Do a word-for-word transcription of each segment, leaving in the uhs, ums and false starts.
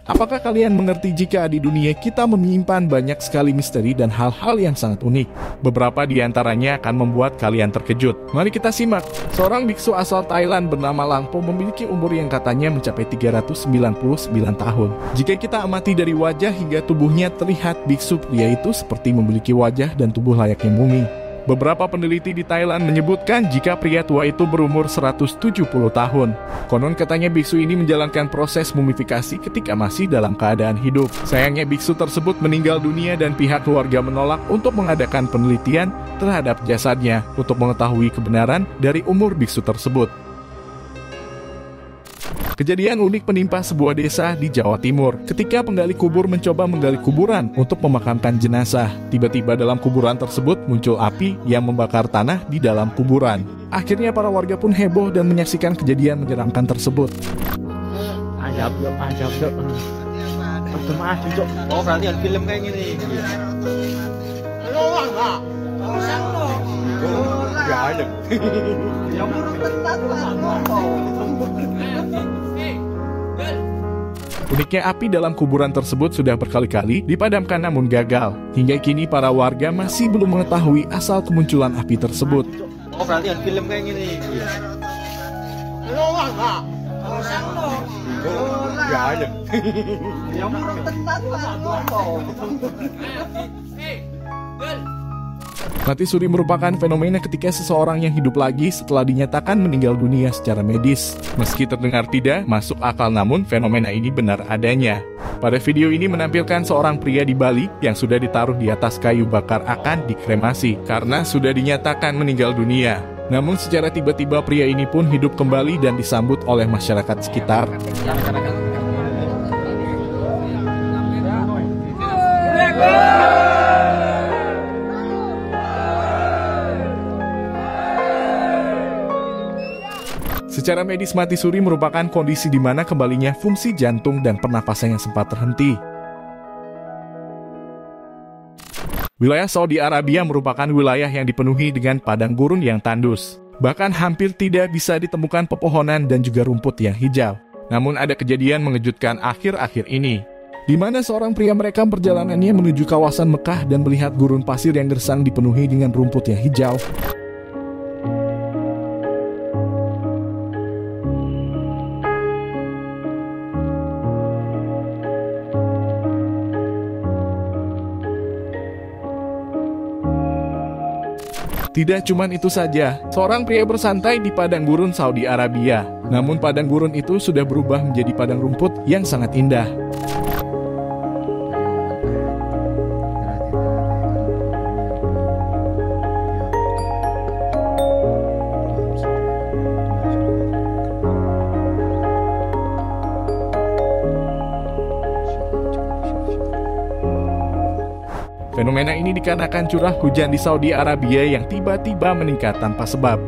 Apakah kalian mengerti jika di dunia kita menyimpan banyak sekali misteri dan hal-hal yang sangat unik? Beberapa di antaranya akan membuat kalian terkejut. Mari kita simak. Seorang biksu asal Thailand bernama Lang Po memiliki umur yang katanya mencapai tiga ratus sembilan puluh sembilan tahun. Jika kita amati dari wajah hingga tubuhnya, terlihat biksu pria itu seperti memiliki wajah dan tubuh layaknya mumi. Beberapa peneliti di Thailand menyebutkan jika pria tua itu berumur seratus tujuh puluh tahun. Konon katanya biksu ini menjalankan proses mumifikasi ketika masih dalam keadaan hidup. Sayangnya biksu tersebut meninggal dunia dan pihak keluarga menolak untuk mengadakan penelitian terhadap jasadnya untuk mengetahui kebenaran dari umur biksu tersebut. Kejadian unik menimpa sebuah desa di Jawa Timur. Ketika penggali kubur mencoba menggali kuburan untuk memakamkan jenazah, tiba-tiba dalam kuburan tersebut muncul api yang membakar tanah di dalam kuburan. Akhirnya para warga pun heboh dan menyaksikan kejadian menyeramkan tersebut. Ajab dok, ajab dok. Otomatis dok. Oh berarti ada film kayak gini. Halo Pak. Ya ada. Yang bertentat Uniknya api dalam kuburan tersebut sudah berkali-kali dipadamkan namun gagal. Hingga kini para warga masih belum mengetahui asal kemunculan api tersebut. Oh berarti ada film kayak gini. Halo Pak. Ya ada. Yang bertentat Mati suri merupakan fenomena ketika seseorang yang hidup lagi setelah dinyatakan meninggal dunia secara medis. Meski terdengar tidak masuk akal, namun fenomena ini benar adanya. Pada video ini menampilkan seorang pria di Bali yang sudah ditaruh di atas kayu bakar akan dikremasi karena sudah dinyatakan meninggal dunia. Namun secara tiba-tiba pria ini pun hidup kembali dan disambut oleh masyarakat sekitar. Secara medis, mati suri merupakan kondisi di mana kembalinya fungsi jantung dan pernapasan yang sempat terhenti. Wilayah Saudi Arabia merupakan wilayah yang dipenuhi dengan padang gurun yang tandus. Bahkan hampir tidak bisa ditemukan pepohonan dan juga rumput yang hijau. Namun ada kejadian mengejutkan akhir-akhir ini, di mana seorang pria merekam perjalanannya menuju kawasan Mekah dan melihat gurun pasir yang gersang dipenuhi dengan rumput yang hijau. Tidak cuma itu saja, seorang pria bersantai di padang gurun Saudi Arabia. Namun padang gurun itu sudah berubah menjadi padang rumput yang sangat indah. Fenomena ini dikarenakan curah hujan di Saudi Arabia yang tiba-tiba meningkat tanpa sebab.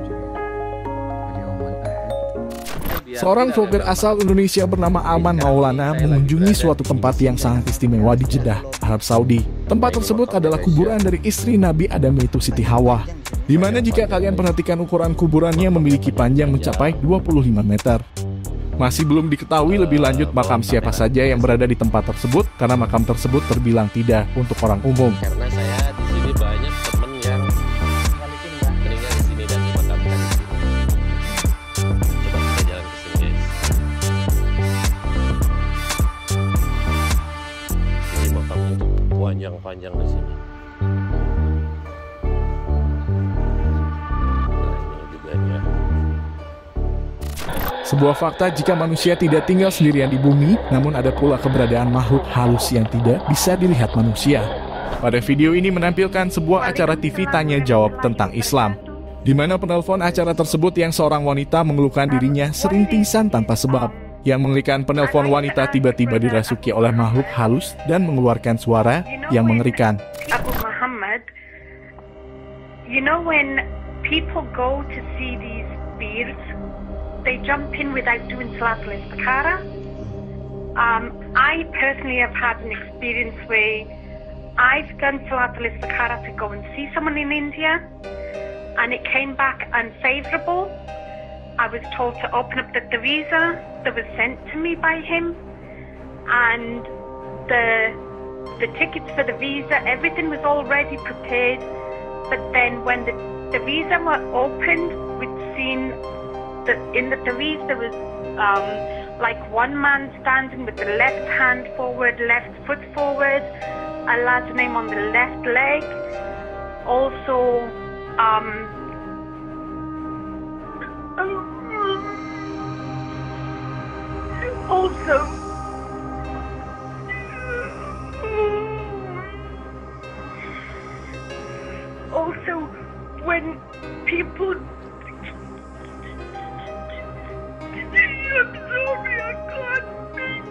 Seorang vlogger asal Indonesia bernama Aman Maulana mengunjungi suatu tempat yang sangat istimewa di Jeddah, Arab Saudi. Tempat tersebut adalah kuburan dari istri Nabi Adam, yaitu Siti Hawa. Di mana jika kalian perhatikan ukuran kuburannya memiliki panjang mencapai dua puluh lima meter. Masih belum diketahui lebih lanjut makam siapa saja yang berada di tempat tersebut karena makam tersebut terbilang tidak untuk orang umum. Karena saya di sini banyak teman yang meninggal di sini dan dimakamkan di sini. Coba kita jalan ke sini guys. Ini makamnya tuh panjang-panjang di sini. Nah ini juga ya. Sebuah fakta jika manusia tidak tinggal sendirian di bumi, namun ada pula keberadaan makhluk halus yang tidak bisa dilihat manusia. Pada video ini menampilkan sebuah acara T V tanya jawab tentang Islam, di mana penelpon acara tersebut yang seorang wanita mengeluhkan dirinya sering pingsan tanpa sebab. Yang mengerikan, penelpon wanita tiba-tiba dirasuki oleh makhluk halus dan mengeluarkan suara yang mengerikan. Abu Muhammad, you know when people go to see these spirits, they jump in without doing Salatul Istikhara. Um, I personally have had an experience where I've done Salatul Istikhara to go and see someone in India, and it came back unfavorable. I was told to open up the Tawisa that was sent to me by him, and the the tickets for the visa, everything was already prepared. But then when the, the visa were opened, we'd seen that in the Taviz there was um, like one man standing with the left hand forward, left foot forward, a lad's name on the left leg. Also, um, also, also, when people, I'm sorry, I can't speak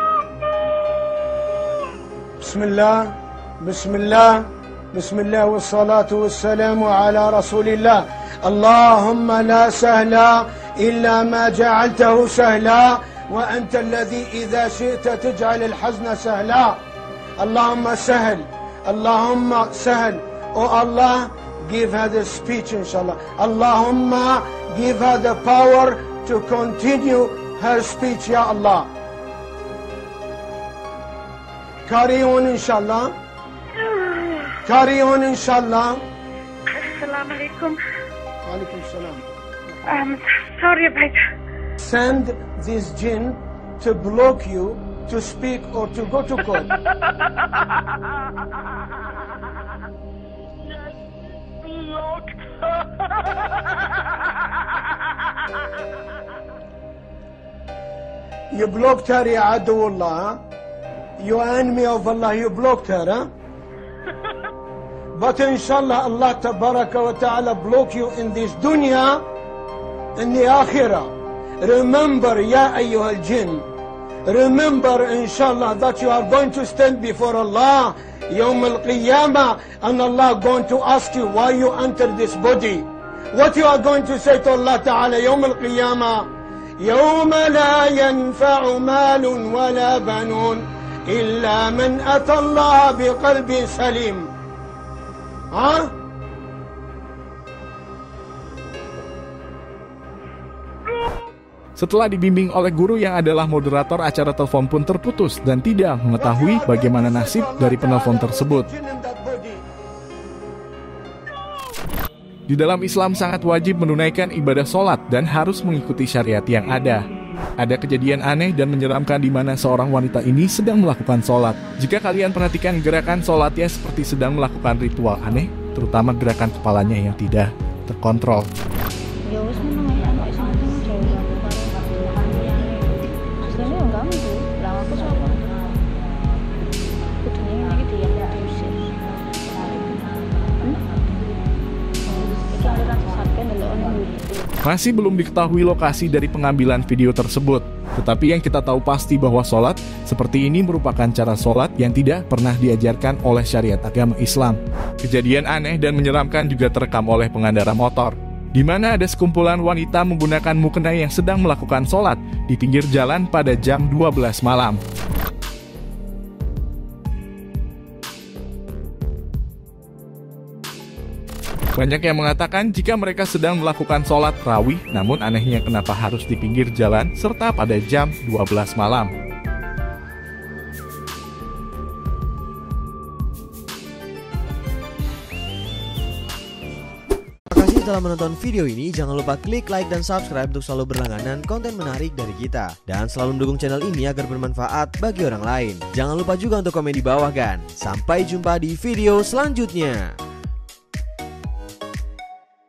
now. Bismillah, Bismillah, Bismillah, wassalatu wassalamu ala Rasulillah. Allahumma la sahla illa ma ja'altahu sahla, wa anta alladhi idha shi'ta taj'al al-hazna sahla. Allahumma sahl, Allahumma sahl. Oh Allah, give her the speech, inshallah. Allahumma give her the power to continue her speech, ya Allah. Carry on, inshallah. Carry on, inshallah. Assalamu alaikum. Alaikum salam. I'm sorry about that. Send this jinn to block you to speak or to go to court. You blocked her, ya Aduullah. You enemy of Allah, you blocked her, huh? But inshallah, Allah tabaraka wa ta'ala block you in this dunya, in the akhirah. Remember, ya ayyuhal jinn, remember inshallah that you are going to stand before Allah Yawm al-Qiyamah, and Allah going to ask you why you entered this body. What you are going to say to Allah Ta'ala Yawm al-Qiyamah? يوم لا ينفع مال ولا بنون إلا من أتى الله بقلب سليم. Huh? Setelah dibimbing oleh guru yang adalah moderator, acara telepon pun terputus dan tidak mengetahui bagaimana nasib dari penelpon tersebut. Di dalam Islam sangat wajib menunaikan ibadah sholat dan harus mengikuti syariat yang ada. Ada kejadian aneh dan menyeramkan di mana seorang wanita ini sedang melakukan sholat. Jika kalian perhatikan gerakan sholatnya seperti sedang melakukan ritual aneh, terutama gerakan kepalanya yang tidak terkontrol. Masih belum diketahui lokasi dari pengambilan video tersebut. Tetapi yang kita tahu pasti bahwa sholat seperti ini merupakan cara sholat yang tidak pernah diajarkan oleh syariat agama Islam. Kejadian aneh dan menyeramkan juga terekam oleh pengendara motor, di mana ada sekumpulan wanita menggunakan mukena yang sedang melakukan sholat di pinggir jalan pada jam dua belas malam. Banyak yang mengatakan jika mereka sedang melakukan sholat rawih, namun anehnya kenapa harus di pinggir jalan serta pada jam dua belas malam. Terima kasih telah menonton video ini. Jangan lupa klik like dan subscribe untuk selalu berlangganan konten menarik dari kita. Dan selalu mendukung channel ini agar bermanfaat bagi orang lain. Jangan lupa juga untuk komen di bawah kan. Sampai jumpa di video selanjutnya.